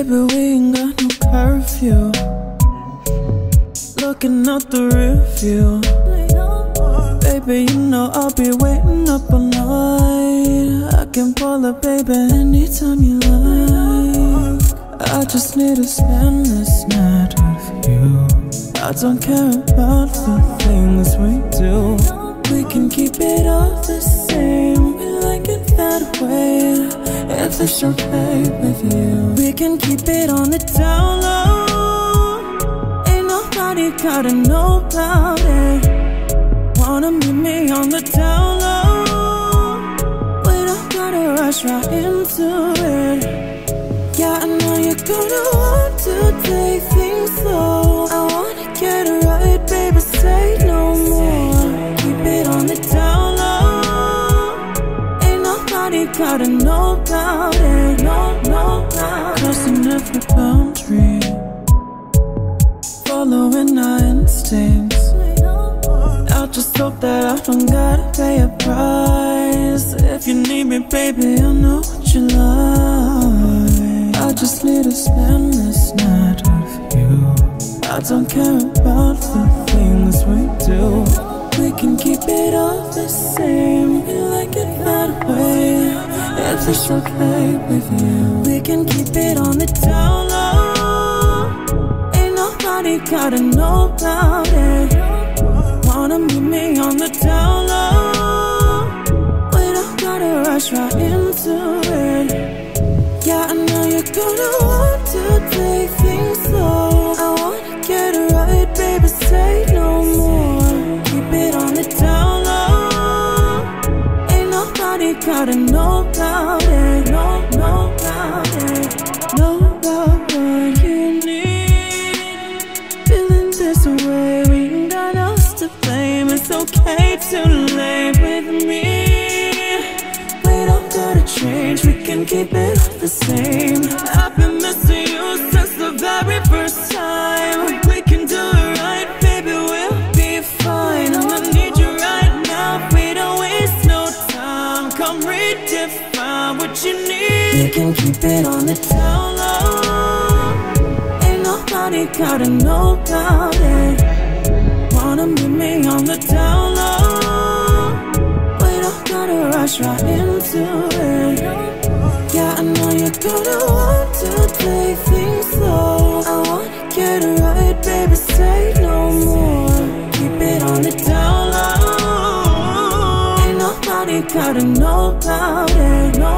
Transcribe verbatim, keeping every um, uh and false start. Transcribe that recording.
Baby, we ain't got no curfew. Looking out the rear view. Baby, you know I'll be waiting up all night. I can pull up, baby, anytime you like. I just need to spend this night with you. I don't care about the things we do. We can keep it all the same. We like it that way, if it's okay with you. We can keep it on the down low. Ain't nobody gotta know about it. Wanna meet me on the down low. We don't gotta rush right into it. Yeah, I know you're gonna want to take things slow. I wanna get it right, baby, say no more. Keep it on the down low. Ain't nobody gotta know about it. No, no, no. Crossing every boundary, following our instincts. I just hope that I don't gotta pay a price. If you need me, baby, I know what you like. I just need to spend this night with you. I don't care about the things we do. We can keep it all the same. We like it that way, if it's okay with you. We can keep it on the down low. Ain't nobody gotta know about it. Wanna meet me on the down low. We don't gotta rush right into it. Yeah, I know you're gonna want to take things slow. I wanna get it right, baby, say no more. Keep it on the down low. Ain't nobody gotta know about it. No, know about it. Know about what you need. Feeling this way, we ain't got us to blame. It's okay to lay with me. We don't gotta change, we can keep it the same. I've been missing you since the very first time. We can do it right, baby, we'll be fine. I need you right now, we don't waste no time. Come redefine what you need. We can keep it on the down low. Ain't nobody gotta know about it. Wanna meet me on the down low. We don't gotta rush right into it. Yeah, I know you're gonna want to take things slow. I wanna get it right, baby, say no more. Keep it on the down low. Ain't nobody gotta know about it. No,